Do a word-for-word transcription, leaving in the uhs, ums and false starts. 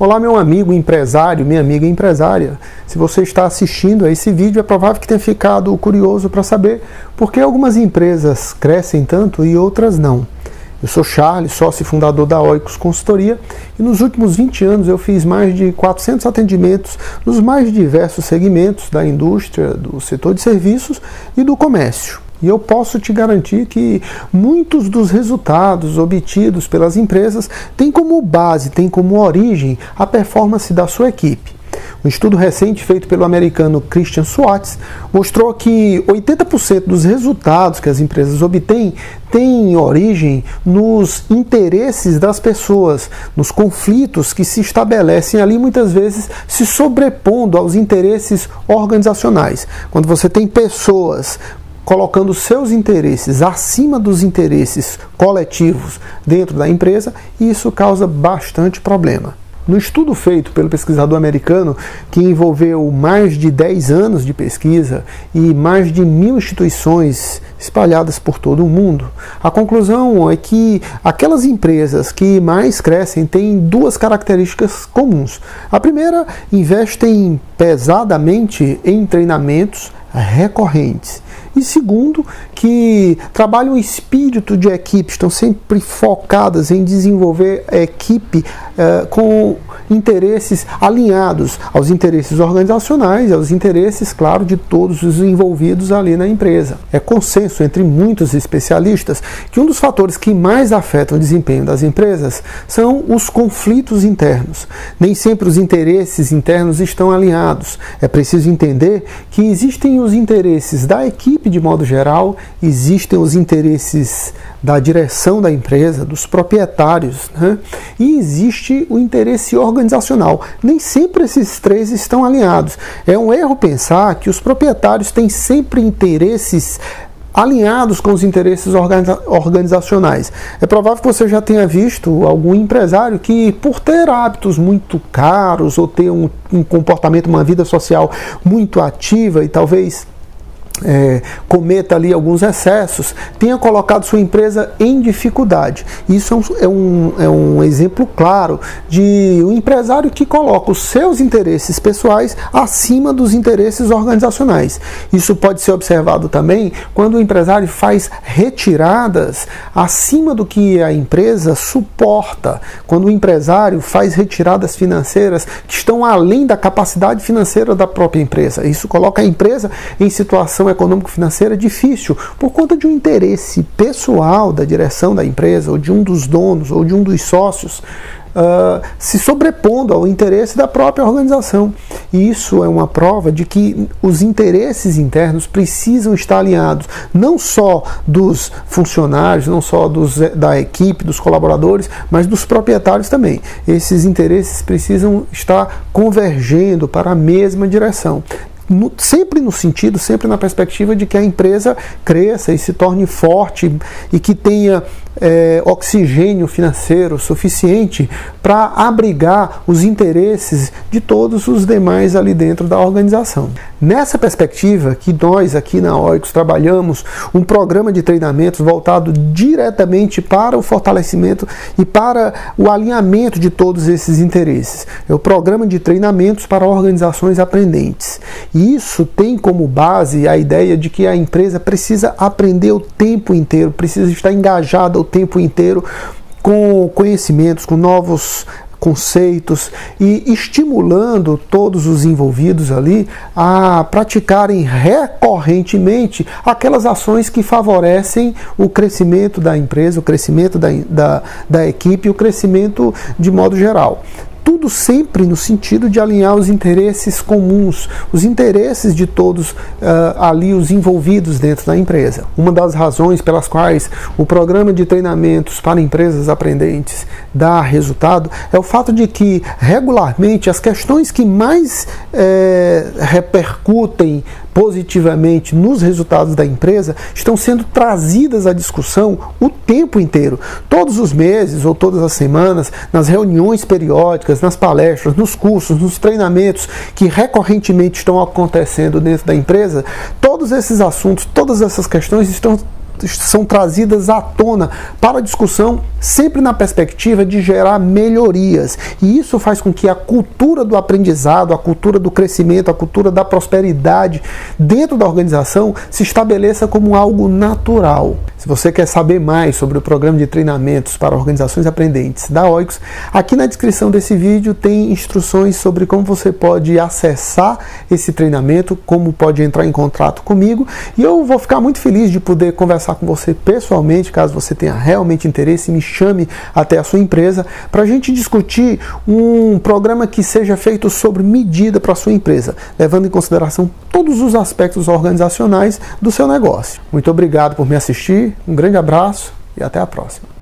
Olá, meu amigo empresário, minha amiga empresária. Se você está assistindo a esse vídeo, é provável que tenha ficado curioso para saber por que algumas empresas crescem tanto e outras não. Eu sou Charles, sócio e fundador da Oikos Consultoria, e nos últimos vinte anos eu fiz mais de quatrocentos atendimentos nos mais diversos segmentos da indústria, do setor de serviços e do comércio. E eu posso te garantir que muitos dos resultados obtidos pelas empresas têm como base, têm como origem a performance da sua equipe. Um estudo recente feito pelo americano Christian Schwartz mostrou que oitenta por cento dos resultados que as empresas obtêm têm origem nos interesses das pessoas, nos conflitos que se estabelecem ali, muitas vezes se sobrepondo aos interesses organizacionais. Quando você tem pessoas colocando seus interesses acima dos interesses coletivos dentro da empresa, isso causa bastante problema. No estudo feito pelo pesquisador americano, que envolveu mais de dez anos de pesquisa e mais de mil instituições espalhadas por todo o mundo, a conclusão é que aquelas empresas que mais crescem têm duas características comuns. A primeira, investem pesadamente em treinamentos recorrentes. E segundo, que trabalham o espírito de equipe, estão sempre focadas em desenvolver a equipe eh, com interesses alinhados aos interesses organizacionais, aos interesses, claro, de todos os envolvidos ali na empresa. É consenso entre muitos especialistas que um dos fatores que mais afetam o desempenho das empresas são os conflitos internos. Nem sempre os interesses internos estão alinhados. É preciso entender que existem os interesses da equipe de modo geral, existem os interesses da direção da empresa, dos proprietários, né? E existe o interesse organizacional. Nem sempre esses três estão alinhados. É um erro pensar que os proprietários têm sempre interesses alinhados com os interesses organiza organizacionais. É provável que você já tenha visto algum empresário que, por ter hábitos muito caros ou ter um, um comportamento, uma vida social muito ativa e talvez É, cometa ali alguns excessos, tenha colocado sua empresa em dificuldade. Isso é um, é um exemplo claro de um empresário que coloca os seus interesses pessoais acima dos interesses organizacionais. Isso pode ser observado também quando o empresário faz retiradas acima do que a empresa suporta, quando o empresário faz retiradas financeiras que estão além da capacidade financeira da própria empresa. Isso coloca a empresa em situação econômico-financeira difícil por conta de um interesse pessoal da direção da empresa, ou de um dos donos, ou de um dos sócios, Uh, se sobrepondo ao interesse da própria organização. E isso é uma prova de que os interesses internos precisam estar alinhados, não só dos funcionários, não só dos, da equipe, dos colaboradores, mas dos proprietários também. Esses interesses precisam estar convergendo para a mesma direção. No, sempre no sentido, sempre na perspectiva de que a empresa cresça e se torne forte e que tenha é, oxigênio financeiro suficiente para abrigar os interesses de todos os demais ali dentro da organização. Nessa perspectiva que nós aqui na Oikos trabalhamos um programa de treinamentos voltado diretamente para o fortalecimento e para o alinhamento de todos esses interesses. É o programa de treinamentos para organizações aprendentes. E isso tem como base a ideia de que a empresa precisa aprender o tempo inteiro, precisa estar engajada o tempo inteiro com conhecimentos, com novos conceitos e estimulando todos os envolvidos ali a praticarem recorrentemente aquelas ações que favorecem o crescimento da empresa, o crescimento da, da, da equipe, o crescimento de modo geral. Tudo sempre no sentido de alinhar os interesses comuns, os interesses de todos uh, ali os envolvidos dentro da empresa. Uma das razões pelas quais o programa de treinamentos para empresas aprendentes dá resultado é o fato de que regularmente as questões que mais é, repercutem positivamente nos resultados da empresa estão sendo trazidas à discussão o tempo inteiro, todos os meses ou todas as semanas, nas reuniões periódicas, nas palestras, nos cursos, nos treinamentos que recorrentemente estão acontecendo dentro da empresa. Todos esses assuntos, todas essas questões estão são trazidas à tona para a discussão, sempre na perspectiva de gerar melhorias. E isso faz com que a cultura do aprendizado, a cultura do crescimento, a cultura da prosperidade dentro da organização se estabeleça como algo natural. Se você quer saber mais sobre o programa de treinamentos para organizações aprendentes da Oikos, aqui na descrição desse vídeo tem instruções sobre como você pode acessar esse treinamento, como pode entrar em contato comigo, e eu vou ficar muito feliz de poder conversar com você pessoalmente, caso você tenha realmente interesse, me chame até a sua empresa para a gente discutir um programa que seja feito sobre medida para a sua empresa, levando em consideração todos os aspectos organizacionais do seu negócio. Muito obrigado por me assistir, um grande abraço e até a próxima.